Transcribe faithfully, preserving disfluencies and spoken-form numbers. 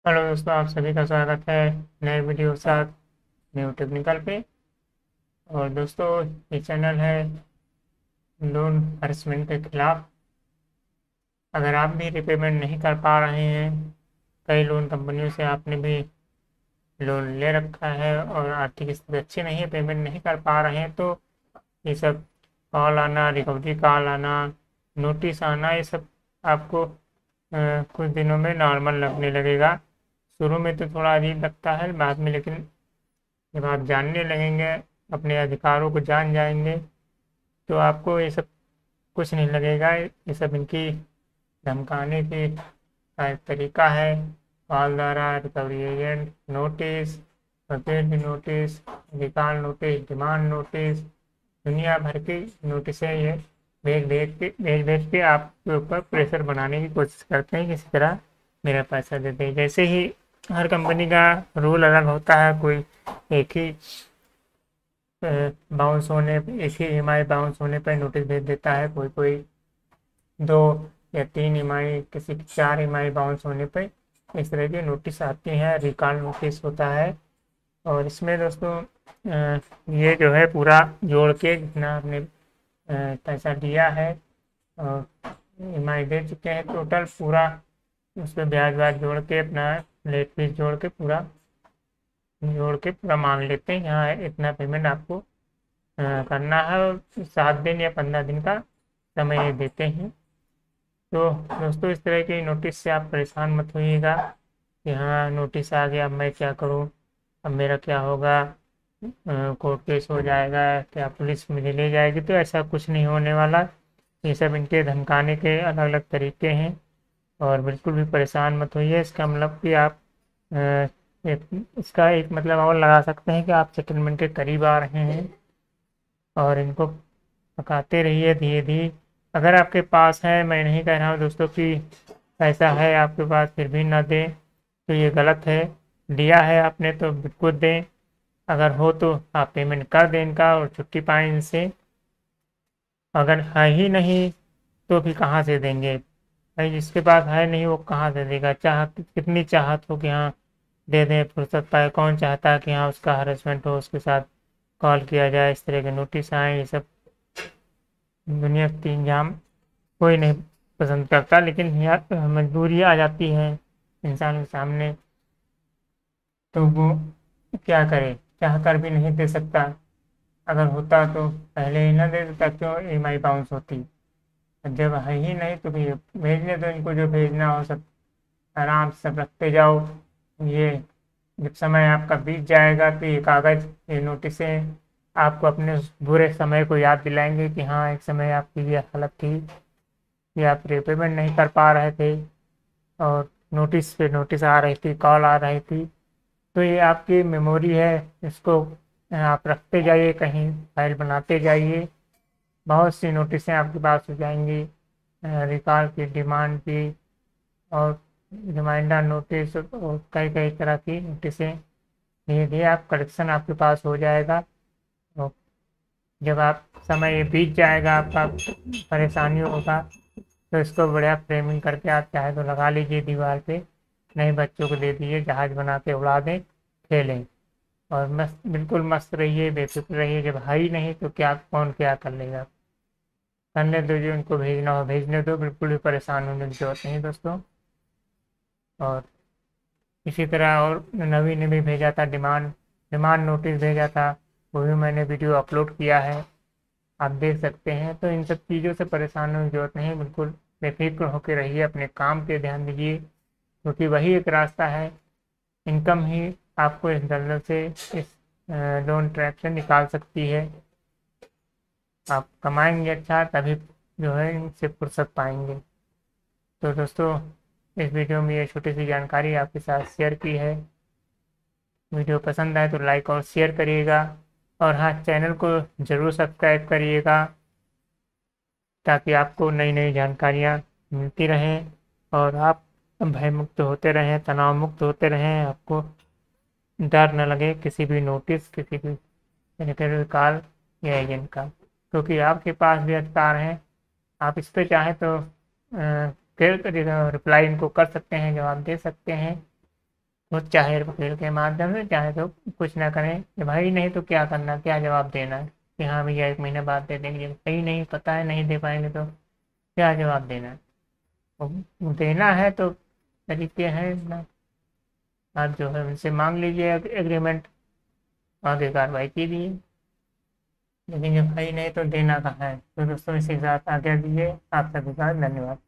Hello दोस्तों, आप सभी का स्वागत है नए वीडियो के साथ न्यू टेक्निकल पे। और दोस्तों, ये चैनल है लोन हरासमेंट के खिलाफ। अगर आप भी रिपेमेंट नहीं कर पा रहे हैं, कई लोन कंपनियों से आपने भी लोन ले रखा है और आर्थिक स्थिति अच्छी नहीं है, पेमेंट नहीं कर पा रहे हैं, तो ये सब कॉल आना, रिकवरी कॉल आना, नोटिस आना, ये सब आपको अ, कुछ दिनों में नॉर्मल लगने लगेगा। शुरू में तो थोड़ा अजीब लगता है, बाद में लेकिन जब आप जानने लगेंगे, अपने अधिकारों को जान जाएंगे, तो आपको ये सब कुछ नहीं लगेगा। ये सब इनकी धमकाने की का एक तरीका है। कॉल द्वारा, रिकवरी एजेंट नोटिस, प्रोपेड नोटिस, अधिकार नोटिस, डिमांड नोटिस, दुनिया भर की नोटिसें ये भेज भेज के भेज भेज के आपके ऊपर प्रेशर बनाने की कोशिश करते हैं, किसी तरह मेरा पैसा दे दें। जैसे ही हर कंपनी का रूल अलग होता है, कोई एक ही बाउंस होने एक ही ई एम आई बाउंस होने पर नोटिस भेज देता है, कोई कोई दो या तीन ई एम आई, किसी की चार ई एम आई बाउंस होने पर इस तरह की नोटिस आती है, रिकॉल नोटिस होता है। और इसमें दोस्तों अ, ये जो है पूरा जोड़ के जितना आपने अ, पैसा दिया है और ई एम आई दे चुके हैं टोटल पूरा, उस पर ब्याज व्याज जोड़ के, अपना लेट फीस जोड़ के पूरा जोड़ के पूरा मान लेते हैं। यहाँ इतना पेमेंट आपको अ, करना है, और सात दिन या पंद्रह दिन का समय देते हैं। तो दोस्तों, इस तरह की नोटिस से आप परेशान मत होइएगा कि हाँ नोटिस आ गया, अब मैं क्या करूँ, अब मेरा क्या होगा, कोर्ट केस हो जाएगा, क्या पुलिस मुझे ले जाएगी। तो ऐसा कुछ नहीं होने वाला। ये सब इनके धमकाने के अलग अलग तरीके हैं, और बिल्कुल भी परेशान मत होइए। इसका मतलब कि आप अ, एक, इसका एक मतलब और लगा सकते हैं कि आप सेटलमेंट के करीब आ रहे हैं, और इनको पकाते रहिए धीरे धीरे। अगर आपके पास है, मैं नहीं कह रहा हूँ दोस्तों कि पैसा है आपके पास फिर भी ना दें, तो ये गलत है। लिया है आपने तो बिल्कुल दें। अगर हो तो आप पेमेंट कर दें इनका और छुट्टी पाएँ इनसे। अगर है ही नहीं तो फिर कहाँ से देंगे भाई? जिसके पास है नहीं वो कहाँ से देगा? चाहत कितनी चाहत हो कि हाँ दे दें, फुर्सत पाए। कौन चाहता है कि हाँ उसका हरेसमेंट हो, उसके साथ कॉल किया जाए, इस तरह के नोटिस आए? ये सब दुनिया की इंजाम कोई नहीं पसंद करता, लेकिन यहाँ मजबूरी आ जाती है इंसान के सामने, तो वो क्या करे? चाह कर भी नहीं दे सकता। अगर होता तो पहले ही ना दे देता, क्यों ई एम आई बाउंस होती? जब है ही नहीं तो फिर भेजने दो इनको, जो भेजना हो सब आराम से सब रखते जाओ। ये जब समय आपका बीत जाएगा तो ये कागज़, ये नोटिसें आपको अपने उस बुरे समय को याद दिलाएंगे कि हाँ एक समय आपकी ये हालत थी कि आप रिपेमेंट नहीं कर पा रहे थे, और नोटिस पे नोटिस आ रही थी, कॉल आ रही थी। तो ये आपकी मेमोरी है, इसको आप रखते जाइए, कहीं फाइल बनाते जाइए। बहुत सी नोटिसें आपके पास हो जाएंगी, रिकॉल की, डिमांड की, और रिमाइंडर नोटिस, और कई कई तरह की नोटिसें। धीरे धीरे आप कलेक्शन आपके पास हो जाएगा। और जब आप समय ये बीत जाएगा, आपका परेशानी होगा, तो इसको बढ़िया फ्रेमिंग करके आप चाहे तो लगा लीजिए दीवार पे, नए बच्चों को दे दीजिए, जहाज बना के उड़ा दें, खेलें, और मस्त, बिल्कुल मस्त रहिए, बेफिक्र रहिए। जब है ही नहीं तो क्या, कौन क्या कर लेगा? करने दो, जो उनको भेजना हो भेजने दो, बिल्कुल भी परेशान होने की जरूरत नहीं दोस्तों। और इसी तरह और नवीन ने भी भेजा था डिमांड डिमांड नोटिस भेजा था, वो भी मैंने वीडियो अपलोड किया है, आप देख सकते हैं। तो इन सब चीज़ों से परेशान होने की जरूरत नहीं, बिल्कुल बेफिक्र होकर रहिए, अपने काम पे ध्यान दीजिए, क्योंकि वही एक रास्ता है। इनकम ही आपको इस दलदल से, इस लोन ट्रैप से निकाल सकती है। आप कमाएंगे अच्छा, तभी जो है इनसे फुर्सत पाएंगे। तो दोस्तों, इस वीडियो में ये छोटी सी जानकारी आपके साथ शेयर की है। वीडियो पसंद आए तो लाइक और शेयर करिएगा, और हाँ चैनल को ज़रूर सब्सक्राइब करिएगा, ताकि आपको नई नई जानकारियाँ मिलती रहें, और आप भय मुक्त होते रहें, तनाव मुक्त होते रहें, आपको डर न लगे किसी भी नोटिस, किसी भी रिकवरी कॉल या एजेंट का, क्योंकि आपके पास भी अधिकार हैं। आप इस पे चाहें तो फिर रिप्लाई इनको कर सकते हैं, जवाब दे सकते हैं। वो चाहे वकील के माध्यम से, चाहे तो कुछ ना करें कि भाई नहीं तो क्या करना, क्या जवाब देना है कि हाँ भैया एक महीने बाद दे देंगे, सही नहीं पता है नहीं दे पाएंगे तो क्या जवाब देना है। वो देना है तो तरीके हैं ना, आप जो है उनसे मांग लीजिए एग्रीमेंट, आगे कार्रवाई कीजिए। लेकिन जब भाई नहीं तो देना कहाँ है। तो दोस्तों इसी के साथ आगे दीजिए। आप सभी का धन्यवाद।